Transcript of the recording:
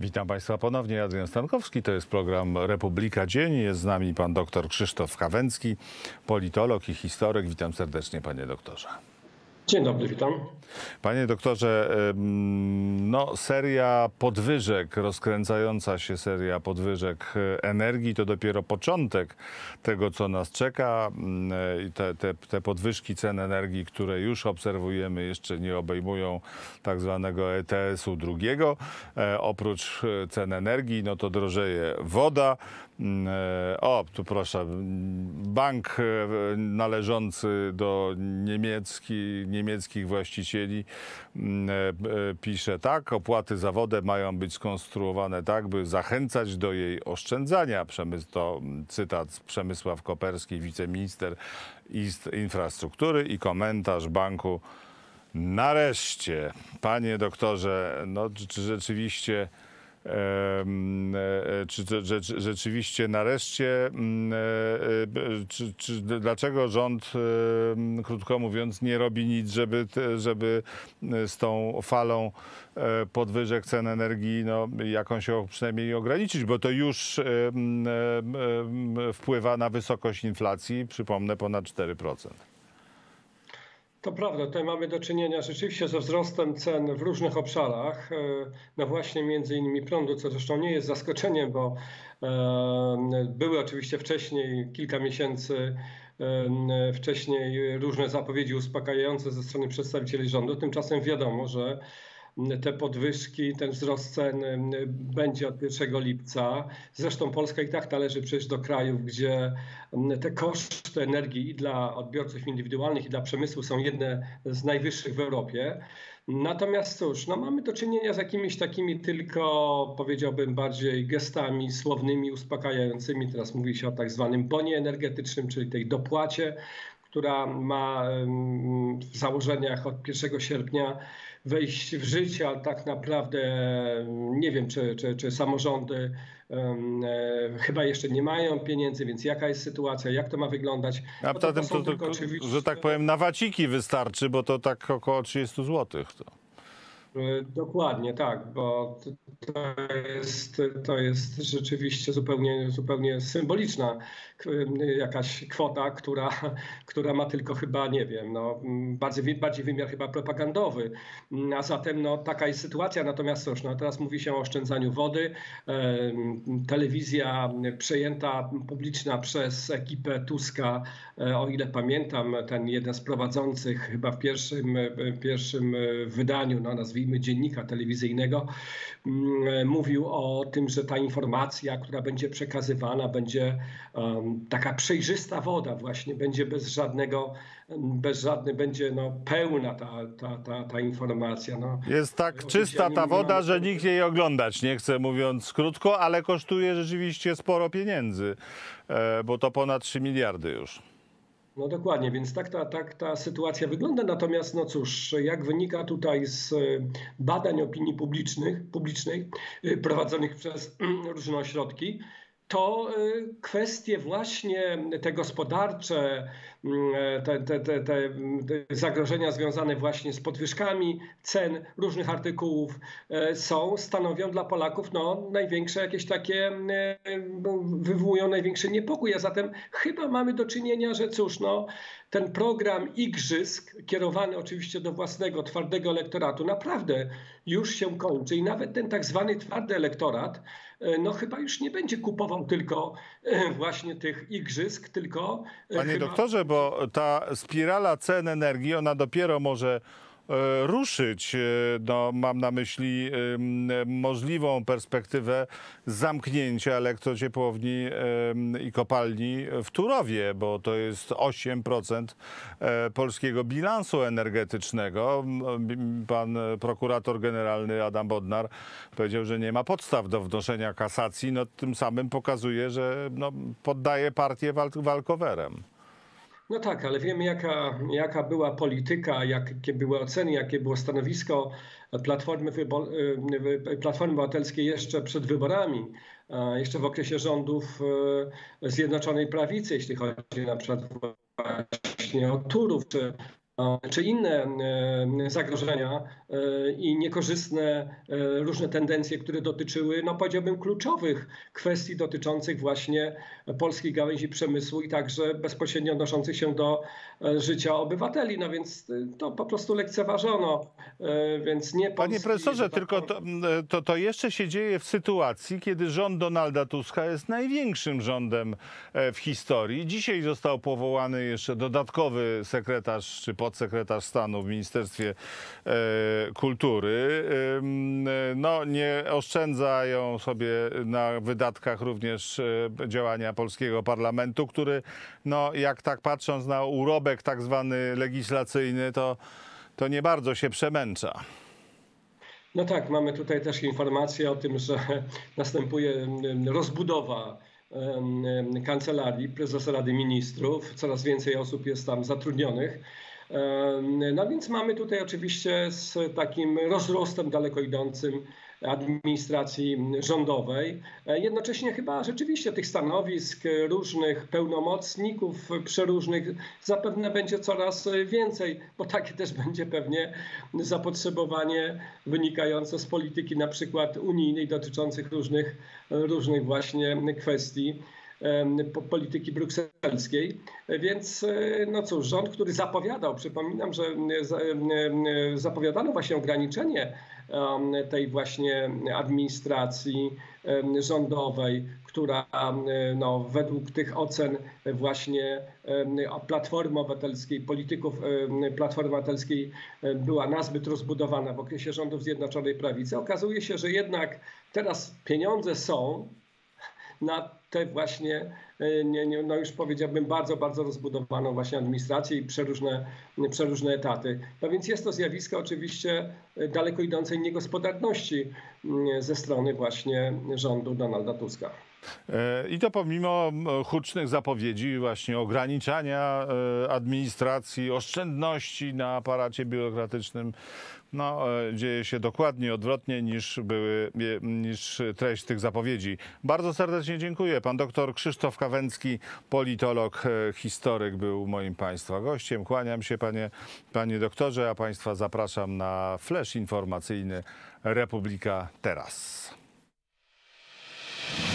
Witam Państwa ponownie. Adrian Stankowski. To jest program Republika Dzień. Jest z nami pan dr Krzysztof Kawęcki, politolog i historyk. Witam serdecznie, panie doktorze. Dzień dobry, witam. Panie doktorze, seria podwyżek, rozkręcająca się seria podwyżek energii to dopiero początek tego, co nas czeka. Te podwyżki cen energii, które już obserwujemy, jeszcze nie obejmują tak zwanego ETS-u drugiego. Oprócz cen energii, no to drożeje woda. O, tu proszę, bank należący do niemieckich właścicieli pisze tak: opłaty za wodę mają być skonstruowane tak, by zachęcać do jej oszczędzania. To cytat z Przemysław Koperski, wiceminister infrastruktury, i komentarz banku: nareszcie. Panie doktorze, czy rzeczywiście rzeczywiście nareszcie, dlaczego rząd, krótko mówiąc, nie robi nic, żeby z tą falą podwyżek cen energii jakąś przynajmniej ograniczyć, bo to już wpływa na wysokość inflacji, przypomnę, ponad 4%. To prawda, tutaj mamy do czynienia rzeczywiście ze wzrostem cen w różnych obszarach, no właśnie między innymi prądu, co zresztą nie jest zaskoczeniem, bo były oczywiście wcześniej, kilka miesięcy wcześniej, różne zapowiedzi uspokajające ze strony przedstawicieli rządu. Tymczasem wiadomo, że te podwyżki, ten wzrost cen będzie od 1 lipca. Zresztą Polska i tak należy przejść do krajów, gdzie te koszty energii i dla odbiorców indywidualnych, i dla przemysłu są jedne z najwyższych w Europie. Natomiast cóż, mamy do czynienia z jakimiś takimi tylko, powiedziałbym, bardziej gestami słownymi, uspokajającymi. Teraz mówi się o tak zwanym bonie energetycznym, czyli tej dopłacie, która ma w założeniach od 1 sierpnia wejść w życie, ale tak naprawdę nie wiem, czy samorządy chyba jeszcze nie mają pieniędzy, więc jaka jest sytuacja, jak to ma wyglądać? A poza tym to oczywiście, że tak powiem, na waciki wystarczy, bo to tak około 30 zł. Dokładnie tak, bo to jest rzeczywiście zupełnie symboliczna jakaś kwota, która ma tylko chyba, nie wiem, bardziej wymiar chyba propagandowy. A zatem taka jest sytuacja. Natomiast cóż, teraz mówi się o oszczędzaniu wody. Telewizja przejęta, publiczna przez ekipę Tuska, o ile pamiętam, ten jeden z prowadzących chyba w pierwszym wydaniu, nazwijmy, dziennika telewizyjnego, mówił o tym, że ta informacja, która będzie przekazywana, będzie taka przejrzysta woda właśnie, będzie będzie pełna ta informacja. Jest tak czysta ta woda, że nikt jej oglądać nie chce, mówiąc krótko, ale kosztuje rzeczywiście sporo pieniędzy, bo to ponad 3 miliardy już. No dokładnie, więc tak ta sytuacja wygląda. Natomiast cóż, jak wynika tutaj z badań opinii publicznej prowadzonych przez różne ośrodki, to kwestie właśnie te gospodarcze, te zagrożenia związane właśnie z podwyżkami cen różnych artykułów stanowią dla Polaków największe jakieś takie, wywołują największy niepokój. A zatem chyba mamy do czynienia, że cóż, ten program igrzysk, kierowany oczywiście do własnego twardego elektoratu, naprawdę już się kończy i nawet ten tak zwany twardy elektorat chyba już nie będzie kupował tylko właśnie tych igrzysk, tylko... Panie doktorze, bo ta spirala cen energii, ona dopiero może ruszyć. Mam na myśli możliwą perspektywę zamknięcia elektrociepłowni i kopalni w Turowie, bo to jest 8% polskiego bilansu energetycznego. Pan prokurator generalny Adam Bodnar powiedział, że nie ma podstaw do wnoszenia kasacji. Tym samym pokazuje, że poddaje partię walkowerem. No tak, ale wiemy, jaka była polityka, jakie były oceny, jakie było stanowisko Platformy Obywatelskiej jeszcze przed wyborami, jeszcze w okresie rządów Zjednoczonej Prawicy, jeśli chodzi na przykład właśnie o Turów, czy czy inne zagrożenia i niekorzystne różne tendencje, które dotyczyły, no powiedziałbym, kluczowych kwestii dotyczących właśnie polskiej gałęzi przemysłu i także bezpośrednio odnoszących się do życia obywateli. No więc to po prostu lekceważono, więc nie Panie polski, profesorze, że tak tylko powiem. to jeszcze się dzieje w sytuacji, kiedy rząd Donalda Tuska jest największym rządem w historii. Dzisiaj został powołany jeszcze dodatkowy sekretarz czy podsekretarz stanu w Ministerstwie Kultury. No, nie oszczędzają sobie na wydatkach również działania polskiego parlamentu, który, no, jak tak patrząc na urobek tak zwany legislacyjny, to nie bardzo się przemęcza. No tak, mamy tutaj też informację o tym, że następuje rozbudowa kancelarii prezesa Rady Ministrów. Coraz więcej osób jest tam zatrudnionych. No więc mamy tutaj oczywiście z takim rozrostem daleko idącym administracji rządowej. Jednocześnie chyba rzeczywiście tych stanowisk różnych pełnomocników przeróżnych zapewne będzie coraz więcej, bo takie też będzie pewnie zapotrzebowanie wynikające z polityki na przykład unijnej dotyczących różnych właśnie kwestii polityki brukselskiej. Więc no cóż, rząd, który zapowiadał, przypominam, że zapowiadano właśnie ograniczenie tej właśnie administracji rządowej, która no, według tych ocen właśnie Platformy Obywatelskiej, polityków Platformy Obywatelskiej była nazbyt rozbudowana w okresie rządów Zjednoczonej Prawicy. Okazuje się, że jednak teraz pieniądze są na te właśnie, no już powiedziałbym, bardzo, bardzo rozbudowaną właśnie administrację i przeróżne etaty. No więc jest to zjawisko oczywiście daleko idącej niegospodarności ze strony właśnie rządu Donalda Tuska. I to pomimo hucznych zapowiedzi właśnie ograniczania administracji, oszczędności na aparacie biurokratycznym. No, dzieje się dokładnie odwrotnie niż treść tych zapowiedzi. Bardzo serdecznie dziękuję. Pan doktor Krzysztof Kawęcki, politolog, historyk, był moim państwa gościem. Kłaniam się, panie doktorze, a państwa zapraszam na flash informacyjny Republika Teraz.